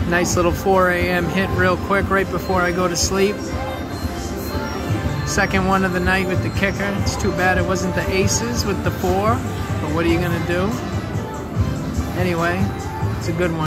Nice little 4 a.m. hit real quick right before I go to sleep. Second one of the night with the kicker. It's too bad it wasn't the aces with the 4, but what are you gonna do? Anyway, it's a good one.